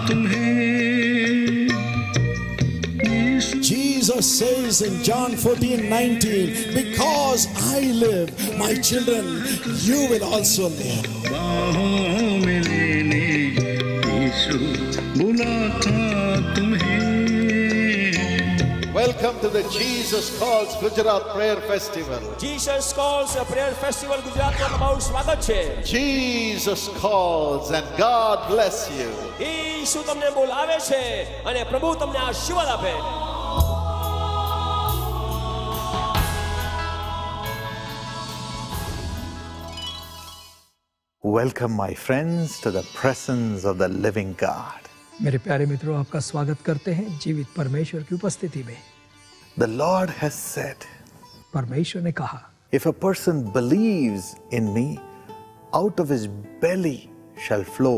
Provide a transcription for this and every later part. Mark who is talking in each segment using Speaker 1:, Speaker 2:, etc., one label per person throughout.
Speaker 1: तुम्हें।
Speaker 2: Jesus says in John 14:19, because I live, my children, you will also live.
Speaker 1: बाहों में लेने यीशु बुलाता तुम्हें।
Speaker 3: Welcome to the Jesus Calls Gujarat Prayer Festival.
Speaker 4: Jesus Calls Prayer Festival ગુજરાતમાં તમારું સ્વાગત છે.
Speaker 3: Jesus calls and God bless you.
Speaker 4: ઈસુ તમને બોલાવે છે અને પ્રભુ તમને આશીર્વાદ આપે.
Speaker 5: Welcome, my friends, to the presence of the living God.
Speaker 6: मेरे प्यारे मित्रों, आपका स्वागत करते हैं जीवित परमेश्वर की उपस्थिति में.
Speaker 5: The Lord has said,
Speaker 6: परमेश्वर ने कहा,
Speaker 5: if a person believes in me, out of his belly shall flow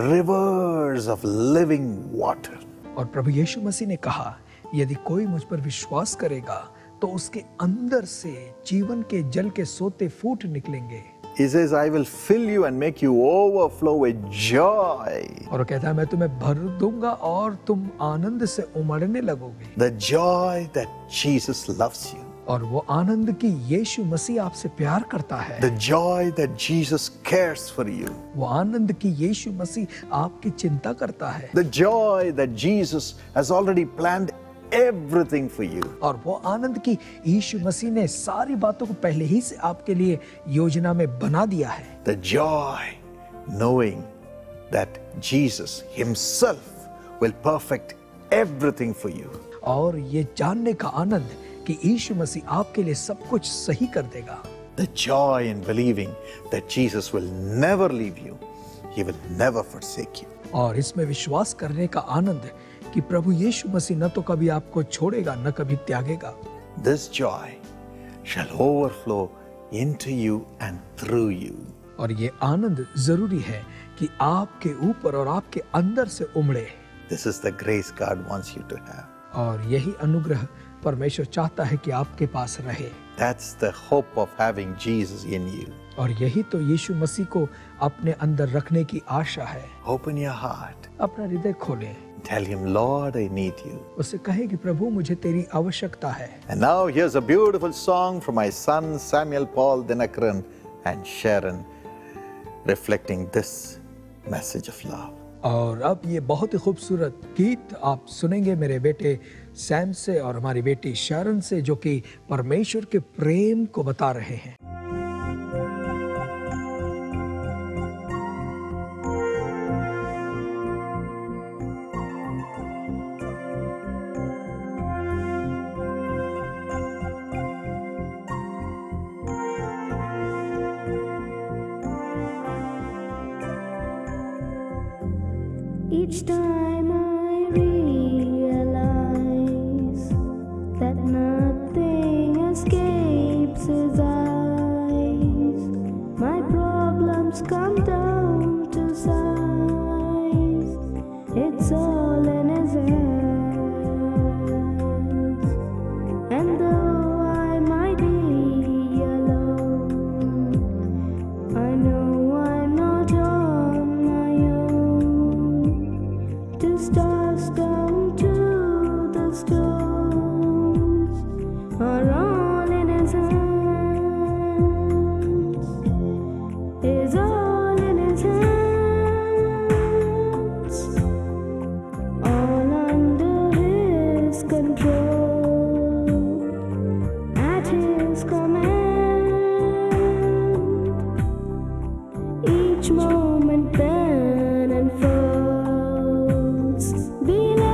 Speaker 5: rivers of living water.
Speaker 6: और प्रभु यीशु मसीह ने कहा, यदि कोई मुझ पर विश्वास करेगा तो उसके अंदर से जीवन के जल के सोते फूट निकलेंगे.
Speaker 5: He says, I will fill you and make you overflow with joy.
Speaker 6: और कहता है, मैं तुम्हें भर दूंगा और तुम आनंद से उमड़ने लगोगे.
Speaker 5: The joy that Jesus loves you.
Speaker 6: और वो आनंद की यीशु मसीह आपसे प्यार करता है.
Speaker 5: The joy that Jesus cares for you.
Speaker 6: वो आनंद की यीशु मसीह आपकी चिंता करता है.
Speaker 5: The joy that Jesus has already planned everything for you.
Speaker 6: और वो आनंद की यीशु मसीह ने सारी बातों को पहले ही से आपके लिए योजना में बना दिया है.
Speaker 5: The joy knowing that Jesus himself will perfect everything for you.
Speaker 6: और ये जानने का आनंद कि यीशु मसीह आपके लिए सब कुछ सही कर देगा.
Speaker 5: The joy in believing that Jesus will never leave you. He will never forsake you.
Speaker 6: और इसमें विश्वास करने का आनंद कि प्रभु यीशु मसीह न तो कभी आपको छोड़ेगा न कभी त्यागेगा.
Speaker 5: This joy shall overflow into you and through you.
Speaker 6: और ये आनंद जरूरी है कि आपके ऊपर और आपके अंदर से उमड़े.
Speaker 5: This is the grace God wants you to have.
Speaker 6: और यही अनुग्रह परमेश्वर चाहता है कि आपके पास रहे.
Speaker 5: That's the hope of having Jesus in you.
Speaker 6: और यही तो यीशु मसीह को अपने अंदर रखने की आशा है.
Speaker 5: Open your heart.
Speaker 6: अपना हृदय खोलें.
Speaker 5: Tell him, Lord, I need you.
Speaker 6: उससे कहें कि प्रभु मुझे तेरी आवश्यकता है.
Speaker 5: And now here's a beautiful song from my son Samuel Paul Dinakaran and Sharon, reflecting this message of love.
Speaker 6: और अब ये बहुत ही खूबसूरत गीत आप सुनेंगे मेरे बेटे सैम से और हमारी बेटी शारन से, जो कि परमेश्वर के प्रेम को बता रहे हैं.
Speaker 7: Each time I realize that nothing escapes his eyes, my problems come down to size. It's all in his hands. And though I might be alone, I know I'm not on my own. To stars down to the stones are all in his hands. Is all in his hands. All under his control, at his command. Each moment then unfolds. Be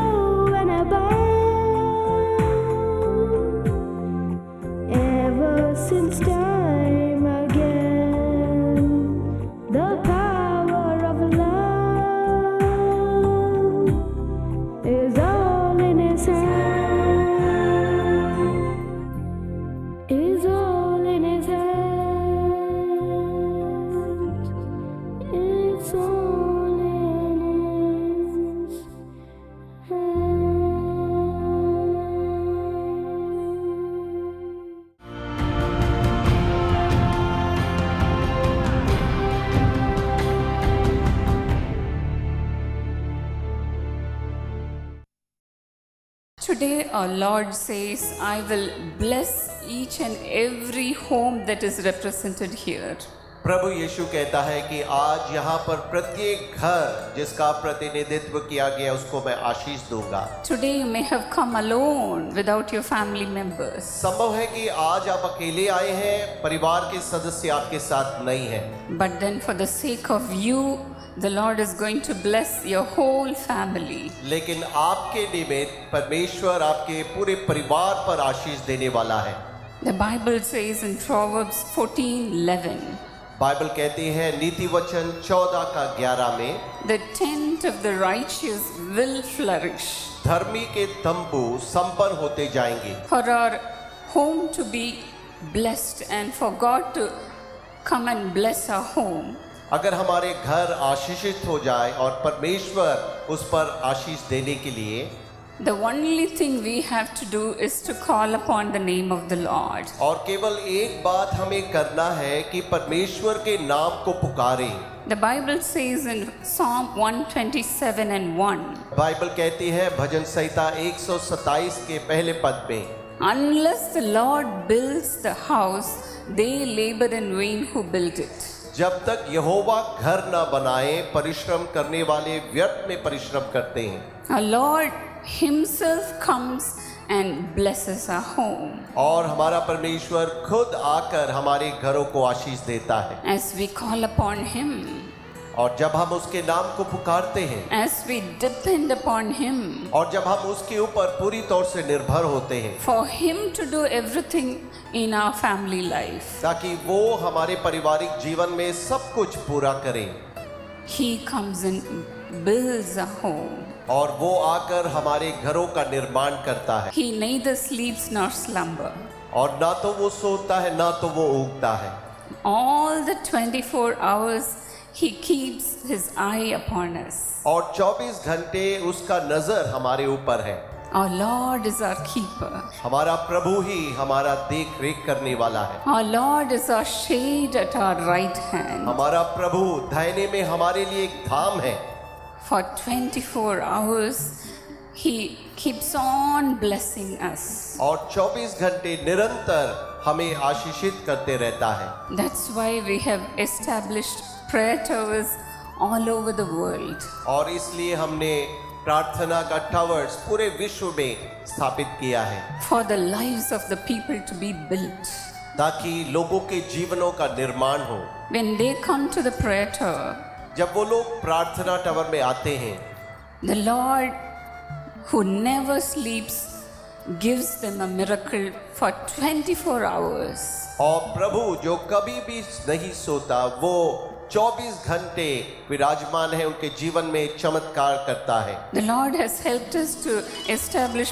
Speaker 8: Today, our Lord says, I will bless each and every home that is represented here.
Speaker 9: प्रभु यीशु कहता है कि आज यहाँ पर प्रत्येक घर जिसका प्रतिनिधित्व किया गया उसको मैं आशीष दूंगा।
Speaker 8: Today, you may have come alone without your family members.
Speaker 9: संभव है कि आज आप अकेले आए हैं, परिवार के सदस्य आपके साथ नहीं हैं।
Speaker 8: But then, for the sake of you, the Lord is going to bless your whole family.
Speaker 9: लेकिन आपके निमित्त परमेश्वर आपके पूरे परिवार पर आशीष देने वाला है।
Speaker 8: The Bible says in Proverbs 14:11.
Speaker 9: Bible कहती है नीति वचन 14:11 में,
Speaker 8: The tent of the righteous will flourish.
Speaker 9: धर्मी के तंबू संपन्न होते जाएंगे।
Speaker 8: For our home to be blessed and for God to come and bless our home,
Speaker 9: अगर हमारे घर आशीषित हो जाए और परमेश्वर उस पर आशीष देने के लिए,
Speaker 8: the only thing we have to do is to call upon the name of the Lord.
Speaker 9: और केवल एक बात हमें करना है कि परमेश्वर के नाम को पुकारें।
Speaker 8: The Bible says in Psalm 127:1,
Speaker 9: Bible कहती है भजन संहिता 127 के पहले पद में,
Speaker 8: Unless the Lord builds the house, they labor in vain who build it.
Speaker 9: जब तक यहोवा घर न बनाए परिश्रम करने वाले व्यर्थ में परिश्रम करते हैं।
Speaker 8: Our Lord Himself comes and blesses our home.
Speaker 9: और हमारा परमेश्वर खुद आकर हमारे घरों को आशीष देता है।
Speaker 8: As we call upon Him,
Speaker 9: और जब हम उसके नाम को पुकारते हैं,
Speaker 8: as we depend upon Him,
Speaker 9: और जब हम उसके ऊपर पूरी तौर से निर्भर होते हैं,
Speaker 8: for Him to do everything in our family life,
Speaker 9: ताकि वो हमारे पारिवारिक जीवन में सब कुछ पूरा करें,
Speaker 8: He comes and builds a home.
Speaker 9: और वो आकर हमारे घरों का निर्माण करता है।
Speaker 8: He neither sleeps nor slumber.
Speaker 9: और ना तो वो सोता है ना तो वो ऊगता है।
Speaker 8: All the 24 hours He keeps His eye upon us.
Speaker 9: और 24 घंटे उसका नजर हमारे ऊपर है।
Speaker 8: Our Lord is our keeper.
Speaker 9: हमारा प्रभु ही हमारा देख रेख करने वाला है।
Speaker 8: Our Lord is our shade at our right hand.
Speaker 9: हमारा प्रभु दाहिने में हमारे लिए एक धाम है।
Speaker 8: For 24 hours, He keeps on blessing us.
Speaker 9: और 24 घंटे निरंतर हमें आशीषित करते रहता है।
Speaker 8: That's why we have established prayer towers all over the world.
Speaker 9: और इसलिए हमने प्रार्थना का टावर्स पूरे विश्व में स्थापित किया है।
Speaker 8: For the lives of the people to be built.
Speaker 9: ताकि लोगों के जीवनों का निर्माण हो।
Speaker 8: When they come to the prayer tower,
Speaker 9: जब वो लोग प्रार्थना टावर में आते हैं,
Speaker 8: the Lord who never sleeps gives them a miracle for 24 hours.
Speaker 9: और प्रभु जो कभी भी नहीं सोता वो 24 घंटे विराजमान है, उनके जीवन में चमत्कार करता है।
Speaker 8: The Lord has helped us to establish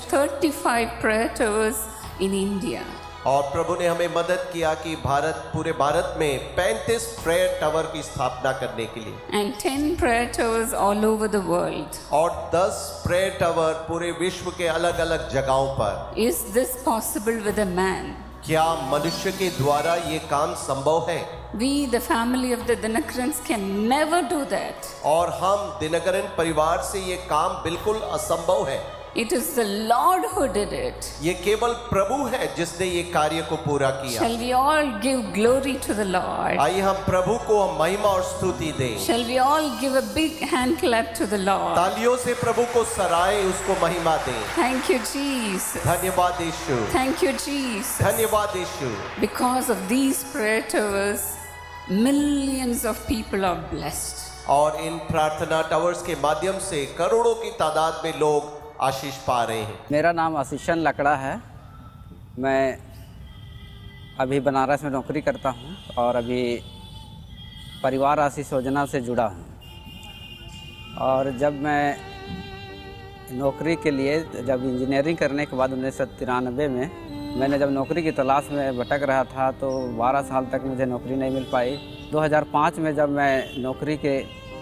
Speaker 8: 35 prayer towers in India.
Speaker 9: और प्रभु ने हमें मदद किया कि पूरे भारत में 35 प्रेयर टावर की स्थापना करने के लिए,
Speaker 8: And 10 prayer towers all over the world.
Speaker 9: और 10 प्रेयर टावर पूरे विश्व के अलग अलग जगहों पर।
Speaker 8: Is this possible with a man?
Speaker 9: क्या मनुष्य के द्वारा ये काम संभव है?
Speaker 8: We, the family of the Dinakarans, can never do that.
Speaker 9: और हम दिनकरन परिवार से ये काम बिल्कुल असंभव है।
Speaker 8: It is the Lord who did it.
Speaker 9: ये केवल प्रभु है जिसने ये कार्य को पूरा किया।
Speaker 8: Shall we all give glory to the Lord?
Speaker 9: आइए हम प्रभु को महिमा और स्तुति दें।
Speaker 8: Shall we all give a big hand clap to the Lord?
Speaker 9: तालियों से प्रभु को सराहें, उसको महिमा दें।
Speaker 8: Thank you, Jesus.
Speaker 9: धन्यवाद यीशु।
Speaker 8: Thank you, Jesus.
Speaker 9: धन्यवाद यीशु।
Speaker 8: Because of these prayer towers, millions of people are blessed.
Speaker 9: और इन प्रार्थना टावर्स के माध्यम से करोड़ों की तादाद में लोग आशीष पा रहे हैं।
Speaker 10: मेरा नाम आशीषन लकड़ा है। मैं अभी बनारस में नौकरी करता हूँ और अभी परिवार आशीष योजना से जुड़ा हूँ। और जब मैं नौकरी के लिए जब इंजीनियरिंग करने के बाद 1993 में मैंने जब नौकरी की तलाश में भटक रहा था तो 12 साल तक मुझे नौकरी नहीं मिल पाई। 2005 में जब मैं नौकरी के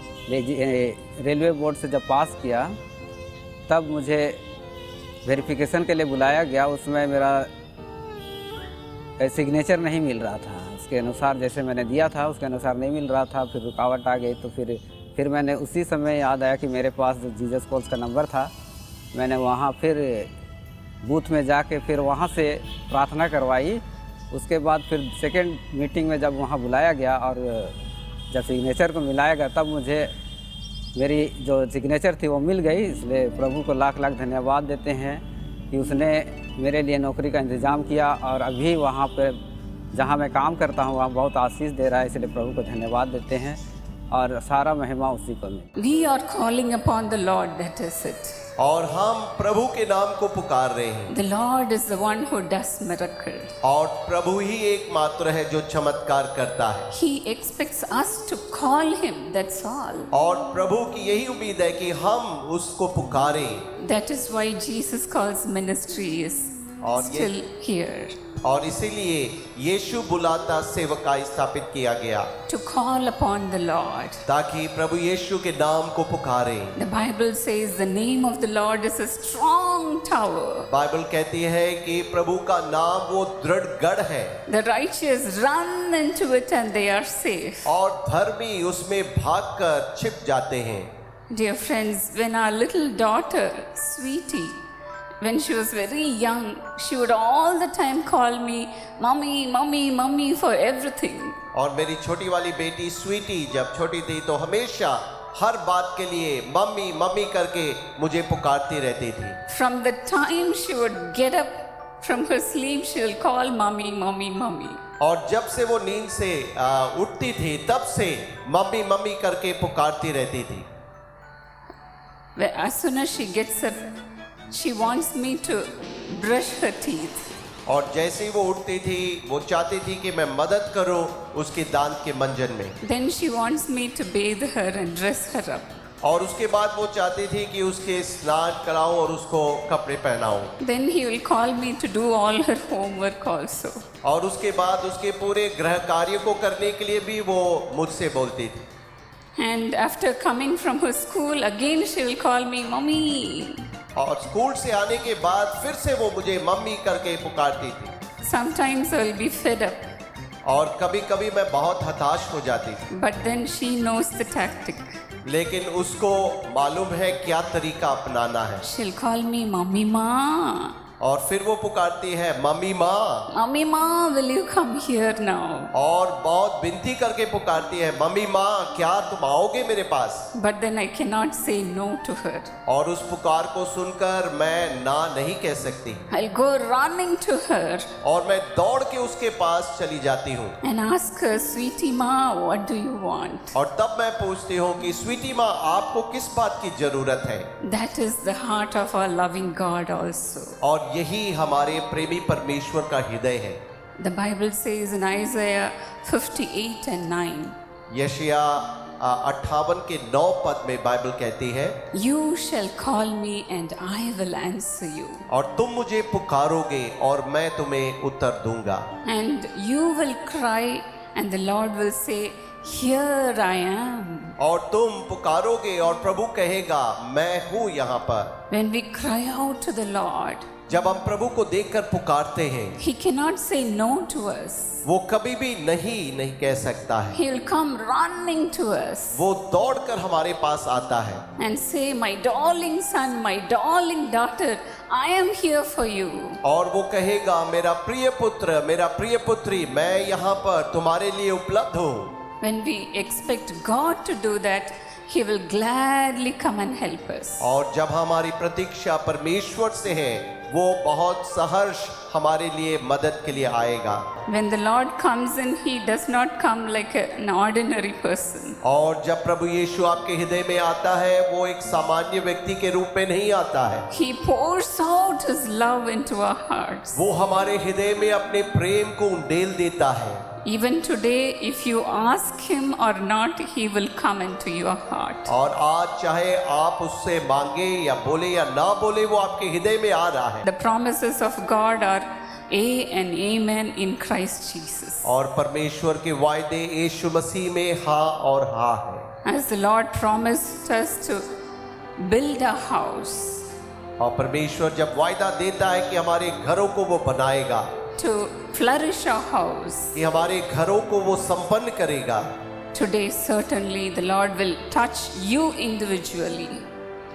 Speaker 10: रेलवे बोर्ड से जब पास किया तब मुझे वेरिफिकेशन के लिए बुलाया गया। उसमें मेरा सिग्नेचर नहीं मिल रहा था, उसके अनुसार जैसे मैंने दिया था उसके अनुसार नहीं मिल रहा था। फिर रुकावट आ गई तो फिर मैंने उसी समय याद आया कि मेरे पास जो जीसस कॉल्स का नंबर था, मैंने वहाँ फिर बूथ में जाके फिर वहाँ से प्रार्थना करवाई। उसके बाद फिर सेकेंड मीटिंग में जब वहाँ बुलाया गया और जब सिग्नेचर को मिलाया गया तब मुझे मेरी जो सिग्नेचर थी वो मिल गई। इसलिए प्रभु को लाख लाख धन्यवाद देते हैं कि उसने मेरे लिए नौकरी का इंतज़ाम किया और अभी वहाँ पर जहाँ मैं काम करता हूँ वहाँ बहुत आशीष दे रहा है। इसलिए प्रभु को धन्यवाद देते हैं और सारा महिमा उसी को मिले।
Speaker 8: We are calling upon the Lord, that is it.
Speaker 9: और हम प्रभु के नाम को पुकार रहे हैं।
Speaker 8: The Lord is the one who does miracles.
Speaker 9: और प्रभु ही एकमात्र है जो चमत्कार करता है।
Speaker 8: He expects us to call him, that's all.
Speaker 9: और प्रभु की यही उम्मीद है कि हम उसको पुकारें।
Speaker 8: That is why Jesus calls ministry is still here.
Speaker 9: और इसीलिए यीशु बुलाता सेवकाई स्थापित किया गया।
Speaker 8: To call upon the Lord.
Speaker 9: ताकि प्रभु यीशु के नाम को पुकारें।
Speaker 8: The Bible says the name of the Lord is a strong tower.
Speaker 9: Bible कहती है कि प्रभु का नाम वो दृढ़ गढ़ है।
Speaker 8: The righteous run into it and they are safe.
Speaker 9: और धर्मी उसमें भागकर छिप जाते हैं।
Speaker 8: Dear friends, when our little daughter, Sweetie, when she was very young, she would all the time call me mummy, mummy, mummy for everything.
Speaker 9: और मेरी छोटी वाली बेटी स्वीटी जब छोटी थी तो हमेशा हर बात के लिए मम्मी मम्मी करके मुझे पुकारती रहती थी।
Speaker 8: From the time she would get up from her sleep, she will call mummy, mummy, mummy.
Speaker 9: और जब से वो नींद से उठती थी तब से मम्मी मम्मी करके पुकारती रहती थी।
Speaker 8: As soon as she gets up, she wants me to brush her teeth.
Speaker 9: और जैसे ही वो उठती थी वो चाहती थी कि मैं मदद करूं उसके दांत के मंजन में।
Speaker 8: Then she wants me to bathe her and dress her up.
Speaker 9: और उसके बाद वो चाहती थी कि उसके स्नान कराऊं और उसको कपड़े पहनाऊं।
Speaker 8: Then he will call me to do all her homework also.
Speaker 9: और उसके बाद उसके पूरे गृह कार्य को करने के लिए भी वो मुझसे बोलती थी।
Speaker 8: And after coming from her school, again she will call me mummy.
Speaker 9: और स्कूल से आने के बाद फिर से वो मुझे मम्मी करके पुकारती थी।
Speaker 8: Sometimes I will be fed up.
Speaker 9: और कभी-कभी मैं बहुत हताश हो जाती थी।
Speaker 8: But then she knows the tactic.
Speaker 9: लेकिन उसको मालूम है क्या तरीका अपनाना है।
Speaker 8: She'll call me mummy ma.
Speaker 9: और फिर वो पुकारती है मम्मी माँ।
Speaker 8: मम्मी माँ, will you come here now?
Speaker 9: और बहुत विनती करके पुकारती है मम्मी माँ क्या तुम आओगे मेरे पास?
Speaker 8: But then I cannot say no to her.
Speaker 9: और उस पुकार को सुनकर मैं ना नहीं कह सकती।
Speaker 8: I'll go running to her.
Speaker 9: और मैं दौड़ के उसके पास चली जाती हूँ।
Speaker 8: And ask her, sweetie माँ, what do you want?
Speaker 9: और तब मैं पूछती हूँ कि स्वीटी माँ आपको किस बात की जरूरत है?
Speaker 8: That is the heart of our loving God also.
Speaker 9: और यही हमारे प्रेमी परमेश्वर का हृदय है।
Speaker 8: The Bible says in Isaiah 58 and 9.
Speaker 9: यशाया 58 के 9 पद में बाइबल कहती है
Speaker 8: You shall call me and I will answer you.
Speaker 9: और तुम मुझे पुकारोगे और मैं तुम्हें उत्तर दूंगा।
Speaker 8: And you will cry and the Lord will say, Here I am.
Speaker 9: और तुम पुकारोगे और प्रभु कहेगा मैं हूँ यहाँ पर।
Speaker 8: When we cry out to the Lord,
Speaker 9: जब हम प्रभु को देखकर पुकारते हैं
Speaker 8: He cannot say no to us.
Speaker 9: वो कभी भी नहीं कह सकता है।
Speaker 8: He will come running to us.
Speaker 9: वो दौड़कर हमारे पास आता है
Speaker 8: and say, My darling son, my darling daughter, I am here for you.
Speaker 9: और वो कहेगा मेरा प्रिय पुत्र मेरा प्रिय पुत्री मैं यहाँ पर तुम्हारे लिए उपलब्ध हूँ।
Speaker 8: When we expect God to do that, He will gladly come and help us.
Speaker 9: और जब हमारी प्रतीक्षा परमेश्वर से है वो बहुत सहर्ष हमारे लिए मदद के लिए आएगा।
Speaker 8: When the Lord comes in, He does not come like an ordinary person.
Speaker 9: और जब प्रभु यीशु आपके हृदय में आता है वो एक सामान्य व्यक्ति के रूप में नहीं आता है।
Speaker 8: He pours out His love into our hearts.
Speaker 9: वो हमारे हृदय में अपने प्रेम को उंडेल देता है।
Speaker 8: Even today, if you ask Him or not, He will come into your heart.
Speaker 9: और आज चाहे आप उससे मांगे या बोले या ना बोले वो आपके हृदय में आ रहा है।
Speaker 8: The promises of God are A and Amen in Christ Jesus.
Speaker 9: और परमेश्वर के वायदे यीशु मसीह में हाँ और हाँ है।
Speaker 8: As the Lord promised us to build a house.
Speaker 9: और परमेश्वर जब वायदा देता है कि हमारे घरों को वो बनाएगा,
Speaker 8: to flourish our house.
Speaker 9: कि हमारे घरों को वो संपन्न करेगा।
Speaker 8: Today certainly the Lord will touch you individually.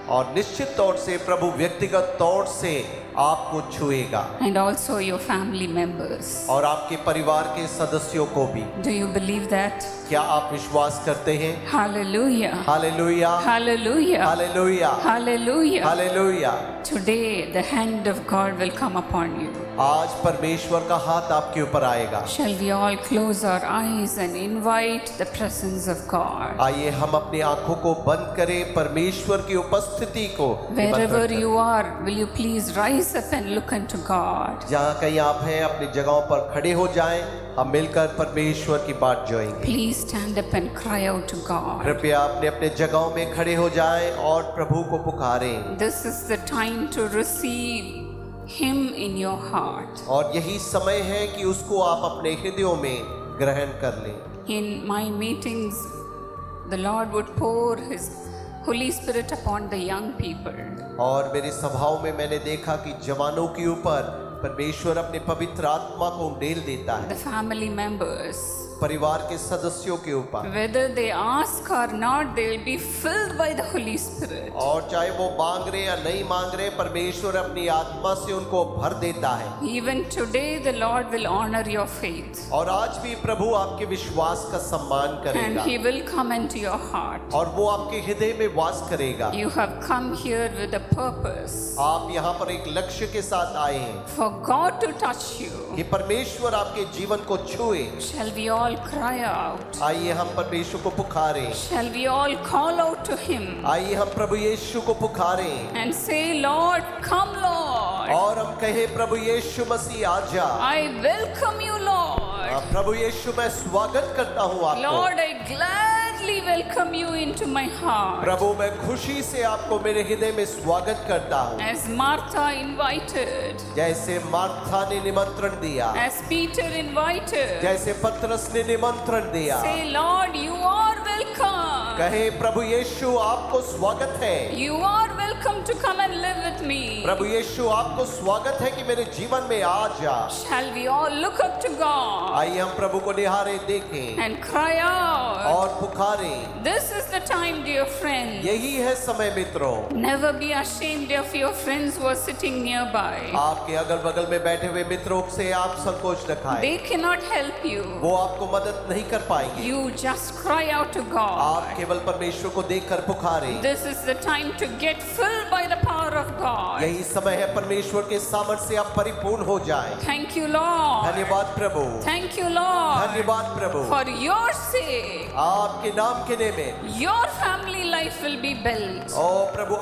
Speaker 9: और निश्चित तौर से प्रभु व्यक्तिगत तौर से आपको छुएगा
Speaker 8: and also your family members.
Speaker 9: और आपके परिवार के सदस्यों को भी।
Speaker 8: Do you believe that?
Speaker 9: क्या आप विश्वास करते हैं?
Speaker 8: Hallelujah.
Speaker 9: Hallelujah,
Speaker 8: Hallelujah.
Speaker 9: Hallelujah,
Speaker 8: Hallelujah.
Speaker 9: Hallelujah.
Speaker 8: Today the hand of God will come upon you.
Speaker 9: आज परमेश्वर का हाथ आपके ऊपर आएगा।
Speaker 8: Shall we all close our eyes and invite the presence of God?
Speaker 9: आइए हम अपनी आंखों को बंद करें, परमेश्वर की उपस्थिति को
Speaker 8: Wherever you are, will you please rise up and look unto God?
Speaker 9: जहाँ कहीं आप हैं अपनी जगहों पर खड़े हो जाएं, हम मिलकर परमेश्वर की बात जोएंगे।
Speaker 8: Please stand up and cry out to God.
Speaker 9: कृपया अपने अपने जगहों में खड़े हो जाएं और प्रभु को पुकारें।
Speaker 8: This is the time to receive Him in your heart.
Speaker 9: और यही समय है कि उसको आप अपने हृदयों में ग्रहण कर लें।
Speaker 8: In my meetings, the Lord would pour His Holy Spirit upon the young people.
Speaker 9: और मेरी सभाओं में मैंने देखा कि जवानों के ऊपर परमेश्वर अपने पवित्र आत्मा को उंडेल देता है।
Speaker 8: The family members,
Speaker 9: परिवार के सदस्यों के ऊपर,
Speaker 8: whether they ask or not, they will be filled by the Holy Spirit.
Speaker 9: और चाहे वो मांग रहे या नहीं मांग रहे, परमेश्वर अपनी आत्मा से उनको भर देता है।
Speaker 8: Even today, the Lord will honor your faith.
Speaker 9: और आज भी प्रभु आपके विश्वास का सम्मान
Speaker 8: And
Speaker 9: करेगा
Speaker 8: He will come into your heart.
Speaker 9: और वो आपके हृदय में वास करेगा।
Speaker 8: You have come here with a purpose.
Speaker 9: आप यहाँ पर एक लक्ष्य के साथ आए हैं
Speaker 8: For God to touch you.
Speaker 9: कि परमेश्वर आपके जीवन को छुए।
Speaker 8: Shall we all cry out?
Speaker 9: आइए हम परमेश्वर को पुकारें।
Speaker 8: Shall we all call out to Him
Speaker 9: आइए हम प्रभु यीशु को पुकारें
Speaker 8: and say, Lord, come, Lord.
Speaker 9: और हम कहें प्रभु यीशु मसीह आजा।
Speaker 8: I welcome you, Lord.
Speaker 9: प्रभु यीशु मैं स्वागत करता हूँ आपको।
Speaker 8: Lord, I gladly welcome you into my heart.
Speaker 9: प्रभु मैं खुशी से आपको मेरे हृदय में स्वागत करता हूँ।
Speaker 8: As Martha invited,
Speaker 9: जैसे मार्था ने निमंत्रण दिया,
Speaker 8: as Peter invited,
Speaker 9: जैसे पतरस ने निमंत्रण दिया,
Speaker 8: say, Lord, you are welcome.
Speaker 9: कहे प्रभु यीशु आपको स्वागत है।
Speaker 8: You are welcome to come and live with me.
Speaker 9: प्रभु यीशु आपको स्वागत है कि मेरे जीवन में आ जा।
Speaker 8: Shall we all look up to God
Speaker 9: आइए हम प्रभु को निहारे देखें
Speaker 8: and cry out?
Speaker 9: और पुकारें।
Speaker 8: This is the time, dear friends.
Speaker 9: यही है समय मित्रों।
Speaker 8: Never be ashamed of your friends who are sitting nearby.
Speaker 9: आपके अगल बगल में बैठे हुए मित्रों से आप संकोच न खाएं।
Speaker 8: They cannot help you.
Speaker 9: वो आपको मदद नहीं कर पाएंगे।
Speaker 8: You just cry out to God.
Speaker 9: आप केवल परमेश्वर को देखकर पुकारें।
Speaker 8: This is the time to get filled by the power of God.
Speaker 9: यही समय है परमेश्वर के सामर्थ्य से आप परिपूर्ण हो जाएं।
Speaker 8: Thank you, Lord.
Speaker 9: धन्यवाद प्रभु।
Speaker 8: Thank you, Lord.
Speaker 9: धन्यवाद प्रभु।
Speaker 8: For your sake,
Speaker 9: आपके नाम के में
Speaker 8: your family life will be built.
Speaker 9: ओ प्रभु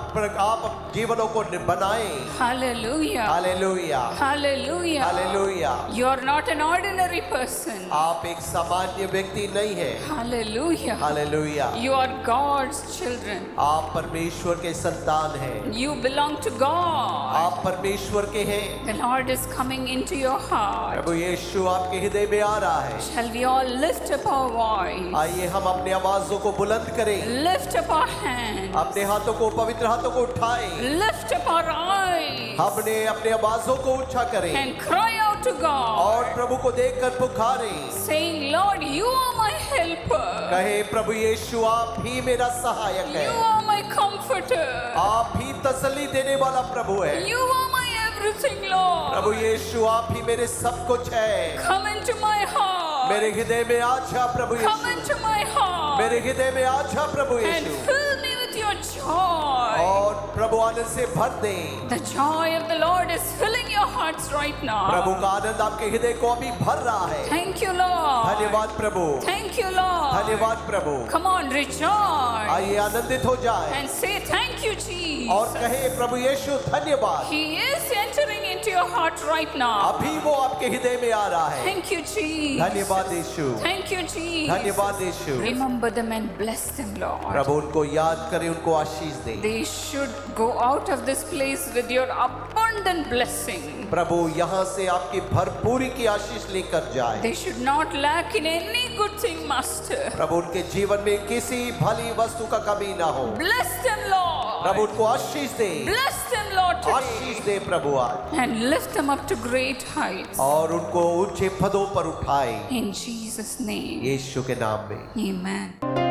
Speaker 9: आप जीवनों को बनाएं।
Speaker 8: Hallelujah.
Speaker 9: Hallelujah,
Speaker 8: Hallelujah.
Speaker 9: Hallelujah.
Speaker 8: You are not an ordinary person.
Speaker 9: आप एक सामान्य व्यक्ति नहीं है।
Speaker 8: Hallelujah.
Speaker 9: Hallelujah.
Speaker 8: You are God's children.
Speaker 9: आप परमेश्वर के संतान हैं।
Speaker 8: You belong to God.
Speaker 9: आप परमेश्वर के हैं।
Speaker 8: The Lord is coming into your heart.
Speaker 9: प्रभु यीशु आपके हृदय में आ रहा है।
Speaker 8: Shall we all lift up our voice?
Speaker 9: आइए हम अपनी आवाजों को बुलंद करें।
Speaker 8: Lift up our hands.
Speaker 9: अपने हाथों को पवित्र हाथों को उठाएं।
Speaker 8: Lift up our eyes.
Speaker 9: हमने अपने आवाजों को ऊंचा करें
Speaker 8: And cry out to God.
Speaker 9: और प्रभु को देखकर पुकारें,
Speaker 8: Saying, Lord, you are my helper.
Speaker 9: कहे प्रभु यीशु आप ही मेरा सहायक
Speaker 8: You
Speaker 9: है।
Speaker 8: are my comforter.
Speaker 9: आप ही तसल्ली देने वाला प्रभु है।
Speaker 8: You are my everything, Lord.
Speaker 9: प्रभु यीशु आप ही मेरे सब कुछ है।
Speaker 8: Come into my heart.
Speaker 9: मेरे हृदय में आजा प्रभु
Speaker 8: Come
Speaker 9: Yeshu.
Speaker 8: into my heart.
Speaker 9: मेरे हृदय में आजा प्रभु
Speaker 8: And
Speaker 9: Yeshu
Speaker 8: fill me with your joy.
Speaker 9: और प्रभु आनंद से भर दे।
Speaker 8: The joy of the Lord is filling your hearts right now.
Speaker 9: प्रभु का आनंद आपके हृदय को अभी भर रहा है।
Speaker 8: Thank you, Lord.
Speaker 9: धन्यवाद प्रभु।
Speaker 8: Thank you, Lord.
Speaker 9: धन्यवाद प्रभु।
Speaker 8: Come on, rejoice.
Speaker 9: आइए आनंदित हो जाए
Speaker 8: And say thank you, Jesus.
Speaker 9: और कहे प्रभु यीशु धन्यवाद।
Speaker 8: He is entering into your heart right now.
Speaker 9: अभी वो आपके हृदय में आ रहा है।
Speaker 8: Thank you, Jesus.
Speaker 9: धन्यवाद यीशु।
Speaker 8: Thank you, Jesus.
Speaker 9: धन्यवाद यीशु।
Speaker 8: Remember them and bless them, Lord.
Speaker 9: प्रभु उनको याद करे, उनको आशीष दे।
Speaker 8: They should go out of this place with your abundant blessing.
Speaker 9: प्रभु यहाँ से आपकी भरपूरी की आशीष लेकर जाए।
Speaker 8: They should not lack in any good thing, Master.
Speaker 9: प्रभु उनके जीवन में किसी भली वस्तु का कमी ना हो।
Speaker 8: Bless them, Lord.
Speaker 9: प्रभु उनको आशीष दे।
Speaker 8: Bless them, Lord,
Speaker 9: आशीष
Speaker 8: today.
Speaker 9: दे प्रभु आज
Speaker 8: And lift them up to great heights.
Speaker 9: और उनको ऊंचे पदों पर उठाए
Speaker 8: In Jesus' name.
Speaker 9: यीशु के नाम में।
Speaker 8: Amen.